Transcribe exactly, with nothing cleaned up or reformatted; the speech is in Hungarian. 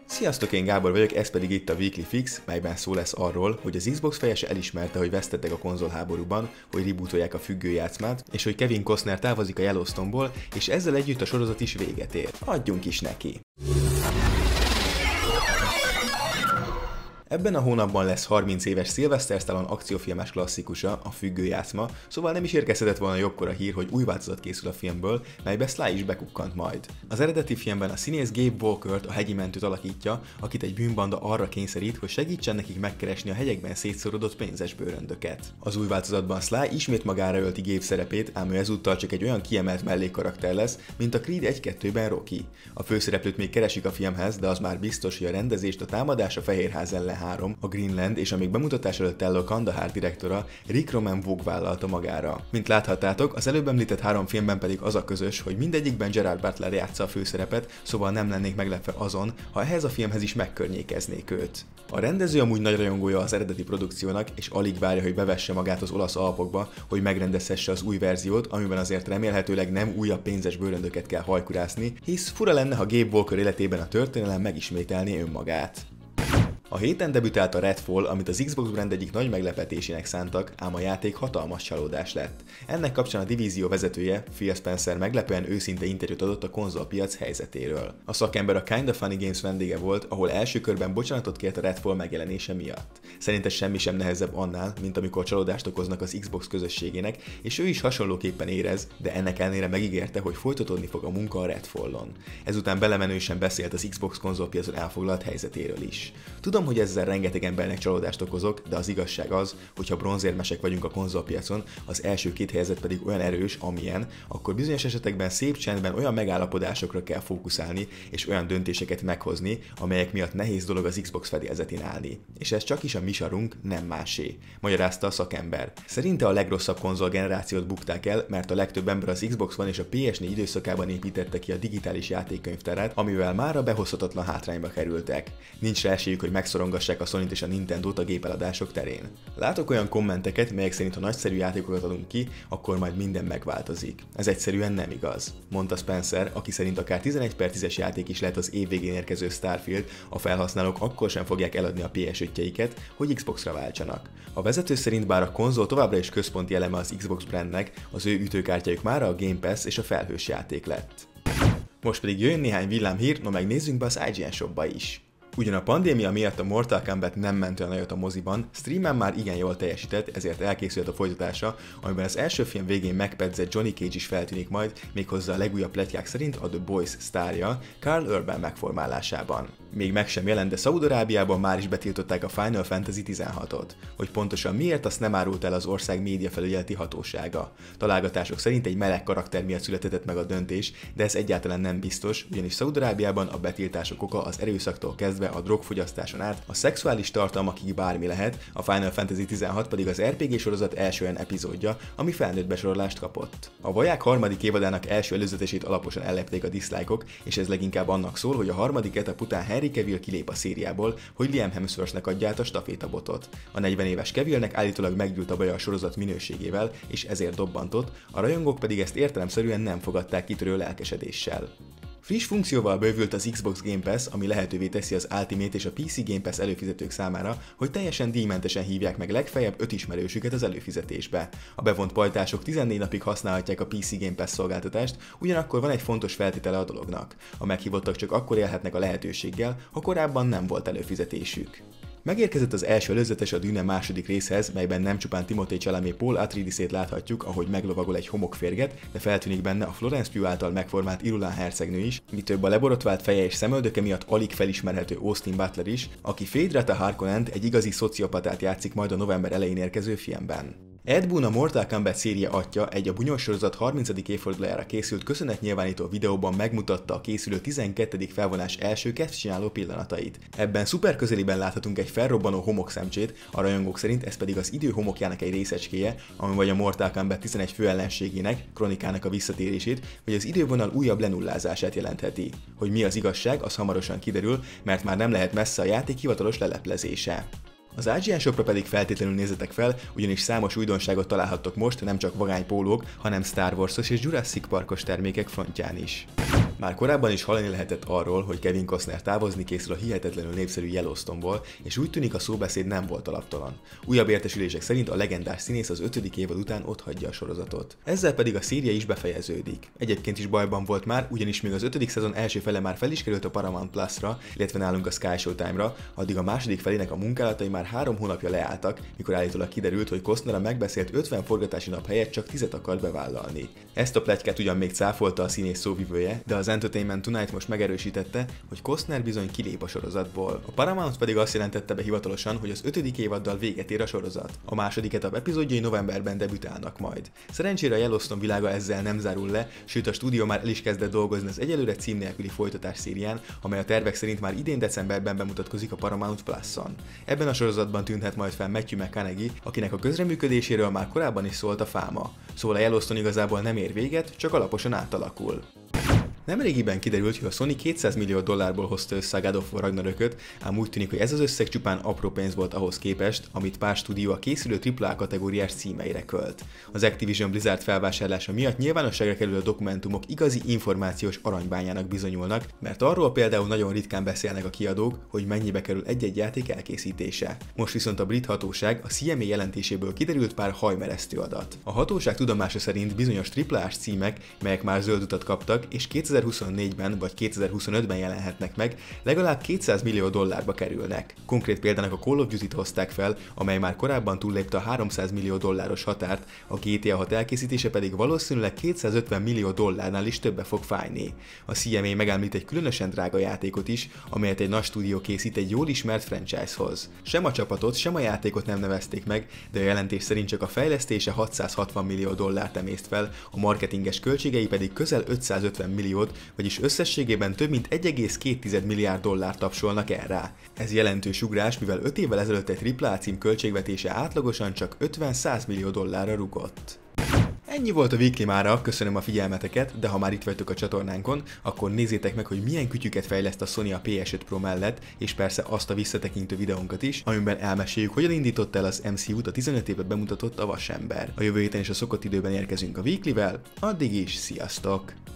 Sziasztok, én Gábor vagyok, ez pedig itt a Weekly Fix, melyben szó lesz arról, hogy az Xbox fejese elismerte, hogy vesztettek a konzolháborúban, hogy rebootolják a függőjátszmát, és hogy Kevin Costner távozik a Yellowstone-ból, és ezzel együtt a sorozat is véget ér. Adjunk is neki! Ebben a hónapban lesz harminc éves Sylvester Stallone akciófilmes klasszikusa, a Függőjátszma, szóval nem is érkezhetett volna jobbkor a hír, hogy új változat készül a filmből, melybe Sly is bekukkant majd. Az eredeti filmben a színész Gabe Walkert, a hegyi mentőt alakítja, akit egy bűnbanda arra kényszerít, hogy segítsen nekik megkeresni a hegyekben szétszorodott pénzes bőröndöket. Az új változatban Sly ismét magára ölti Gabe szerepét, ám ő ezúttal csak egy olyan kiemelt mellékkarakter lesz, mint a Creed egy kettőben Rocky. A főszereplőt még keresik a filmhez, de az már biztos, hogy a rendezést a Támadás a Fehérház ellen három, a Greenland és a még bemutatás előtt álló Kandahar direktora Rick Roman Vogue vállalta magára. Mint láthattátok, az előbb említett három filmben pedig az a közös, hogy mindegyikben Gerard Butler játsza a főszerepet, szóval nem lennék meglepve azon, ha ehhez a filmhez is megkörnyékeznék őt. A rendező amúgy nagy rajongója az eredeti produkciónak, és alig várja, hogy bevesse magát az olasz Alpokba, hogy megrendezhesse az új verziót, amiben azért remélhetőleg nem újabb pénzes bőröndöket kell hajkurászni, hisz fura lenne, ha Gabe Walker életében a történelem megismételné önmagát. A héten debütált a Redfall, amit az Xbox brand egyik nagy meglepetésének szántak, ám a játék hatalmas csalódás lett. Ennek kapcsán a divízió vezetője, Phil Spencer meglepően őszinte interjút adott a konzolpiac helyzetéről. A szakember a Kinda Funny Games vendége volt, ahol első körben bocsánatot kért a Redfall megjelenése miatt. Szerinte semmi sem nehezebb annál, mint amikor csalódást okoznak az Xbox közösségének, és ő is hasonlóképpen érez, de ennek ellenére megígérte, hogy folytatódni fog a munka a Redfallon. Ezután belemenősen beszélt az Xbox konzolpiacon elfoglalt helyzetéről is. Tudom, hogy ezzel rengeteg embernek csalódást okozok, de az igazság az, hogy ha bronzérmesek vagyunk a konzolpiacon, az első két helyzet pedig olyan erős, amilyen, akkor bizonyos esetekben szép csendben olyan megállapodásokra kell fókuszálni, és olyan döntéseket meghozni, amelyek miatt nehéz dolog az Xbox fedélzetén állni. És ez csak is a mi sarunk, nem másé, magyarázta a szakember. Szerinte a legrosszabb konzolgenerációt bukták el, mert a legtöbb ember az Xbox One és a pé es négy időszakában építette ki a digitális játékkönyvtárát, amivel mára behozhatatlan hátrányba kerültek. Nincs rá esélyük, hogy megszorongassák a Sony-t és a Nintendót a gépeladások terén. Látok olyan kommenteket, melyek szerint ha nagyszerű játékokat adunk ki, akkor majd minden megváltozik. Ez egyszerűen nem igaz, mondta Spencer, aki szerint akár tizenegy per tízes játék is lehet az év végén érkező Starfield, a felhasználók akkor sem fogják eladni a pé es ötjeiket, hogy Xboxra váltsanak. A vezető szerint bár a konzol továbbra is központi eleme az Xbox brandnek, az ő ütőkártyájuk mára a Game Pass és a felhős játék lett. Most pedig jöjjön néhány villámhír, no meg nézzünk be az i gé en shopba is. Ugyan a pandémia miatt a Mortal Kombat nem ment olyan nagyot a moziban, streamen már igen jól teljesített, ezért elkészült a folytatása, amiben az első film végén megpedzett Johnny Cage is feltűnik majd, méghozzá a legújabb pletykák szerint a The Boys sztárja, Karl Urban megformálásában. Még meg sem jelent, de Szaúd-Arábiában már is betiltották a Final Fantasy tizenhatot. Hogy pontosan miért, azt nem árult el az ország médiafelügyeleti hatósága. Találgatások szerint egy meleg karakter miatt született meg a döntés, de ez egyáltalán nem biztos, ugyanis Szaúd-Arábiában a betiltások oka az erőszaktól kezdve a drogfogyasztáson át a szexuális tartalmakig bármi lehet, a Final Fantasy tizenhat pedig az er pé gé sorozat első olyan epizódja, ami felnőtt besorolást kapott. A Vaják harmadik évadának első előzetesét alaposan ellepték a diszlájkok, és ez leginkább annak szól, hogy a harmadik etap után Henry Cavill kilép a szériából, hogy Liam Hemsworthnek adja át a stafétabotot. A negyven éves Cavillnek állítólag meggyűlt a baja a sorozat minőségével, és ezért dobbantott, a rajongók pedig ezt értelemszerűen nem fogadták kitörő lelkesedéssel. Friss funkcióval bővült az Xbox Game Pass, ami lehetővé teszi az Ultimate és a pé cé Game Pass előfizetők számára, hogy teljesen díjmentesen hívják meg legfeljebb öt ismerősüket az előfizetésbe. A bevont pajtások tizennégy napig használhatják a pé cé Game Pass szolgáltatást, ugyanakkor van egy fontos feltétele a dolognak. A meghívottak csak akkor élhetnek a lehetőséggel, ha korábban nem volt előfizetésük. Megérkezett az első előzetes a Dune második részhez, melyben nem csupán Timothée Chalamet Paul Atreides-ét láthatjuk, ahogy meglovagol egy homokférget, de feltűnik benne a Florence Pugh által megformált Irulan hercegnő is, mi több a leborotvált feje és szemöldöke miatt alig felismerhető Austin Butler is, aki Phaedra Harkonnent, egy igazi szociopatát játszik majd a november elején érkező filmben. Ed Boon, a Mortal Kombat széria atya, egy a bunyós sorozat harmincadik évfordulójára készült köszönetnyilvánító videóban megmutatta a készülő tizenkettedik felvonás első kezdcsináló pillanatait. Ebben szuper közeliben láthatunk egy felrobbanó homokszemcsét, a rajongók szerint ez pedig az idő homokjának egy részecskéje, ami vagy a Mortal Kombat tizenegy főellenségének, Kronikának a visszatérését, vagy az idővonal újabb lenullázását jelentheti. Hogy mi az igazság, az hamarosan kiderül, mert már nem lehet messze a játék hivatalos leleplezése. Az i gé en Shopra pedig feltétlenül nézzetek fel, ugyanis számos újdonságot találhattok most, nem csak vagány pólók, hanem Star Wars-os és Jurassic Parkos termékek frontján is. Már korábban is hallani lehetett arról, hogy Kevin Costner távozni készül a hihetetlenül népszerű Yellowstone-ból, és úgy tűnik a szóbeszéd nem volt alaptalan. Újabb értesülések szerint a legendás színész az ötödik évad után otthagyja a sorozatot. Ezzel pedig a széria is befejeződik. Egyébként is bajban volt már, ugyanis még az ötödik szezon első fele már fel is került a Paramount Plus-ra, illetve nálunk a Sky Showtime-ra, addig a második felének a munkálatai már három hónapja leálltak, mikor állítólag kiderült, hogy Costner a megbeszélt ötven forgatási nap helyett csak tízet akart bevállalni. Ezt a pletykát ugyan még cáfolta a színész szóvivője, de az Entertainment Tonight most megerősítette, hogy Costner bizony kilép a sorozatból. A Paramount pedig azt jelentette be hivatalosan, hogy az ötödik évaddal véget ér a sorozat. A második etap epizódjai novemberben debütálnak majd. Szerencsére a Yellowstone világa ezzel nem zárul le, sőt a stúdió már el is kezdett dolgozni az egyelőre cím nélküli folytatás szérián, amely a tervek szerint már idén decemberben bemutatkozik a Paramount Plus-on. Ebben a sorozatban tűnhet majd fel Matthew McConaughey, akinek a közreműködéséről már korábban is szólt a fáma. Szóval a Yellowstone igazából nem ér véget, csak alaposan átalakul. Nemrégiben kiderült, hogy a Sony kétszáz millió dollárból hozta össze a God of War Ragnarököt, ám úgy tűnik, hogy ez az összeg csupán apró pénz volt ahhoz képest, amit pár stúdió a készülő tripla á kategóriás címeire költ. Az Activision Blizzard felvásárlása miatt nyilvánosságra kerülő dokumentumok igazi információs aranybányának bizonyulnak, mert arról például nagyon ritkán beszélnek a kiadók, hogy mennyibe kerül egy-egy játék elkészítése. Most viszont a brit hatóság a cé em á jelentéséből kiderült pár hajmeresztő adat. A hatóság tudomása szerint bizonyos tripla á-s címek, melyek már zöld utat kaptak, és kétezer-huszonnégyben vagy kétezer-huszonötben jelenhetnek meg, legalább kétszáz millió dollárba kerülnek. Konkrét példának a Call of Duty-t hozták fel, amely már korábban túllépte a háromszáz millió dolláros határt, a gé té á hat elkészítése pedig valószínűleg kétszázötven millió dollárnál is többe fog fájni. A cé em á megemlít egy különösen drága játékot is, amelyet egy nagy stúdió készít egy jól ismert franchise-hoz. Sem a csapatot, sem a játékot nem nevezték meg, de a jelentés szerint csak a fejlesztése hatszázhatvan millió dollárt emészt fel, a marketinges költségei pedig közel ötszázötven milliót, vagyis összességében több mint egy egész két milliárd dollárt tapsolnak el rá. Ez jelentős ugrás, mivel öt évvel ezelőtt egy tripla á cím költségvetése átlagosan csak ötven-száz millió dollárra rugott. Ennyi volt a Weekly mára, köszönöm a figyelmeteket, de ha már itt vagytok a csatornánkon, akkor nézzétek meg, hogy milyen kütyüket fejleszt a Sony a pé es öt Pro mellett, és persze azt a visszatekintő videónkat is, amiben elmeséljük, hogyan indított el az em cé út a tizenöt évet bemutatott a Vasember. A jövő héten is a szokott időben érkezünk a Weeklyvel, addig is sziasztok!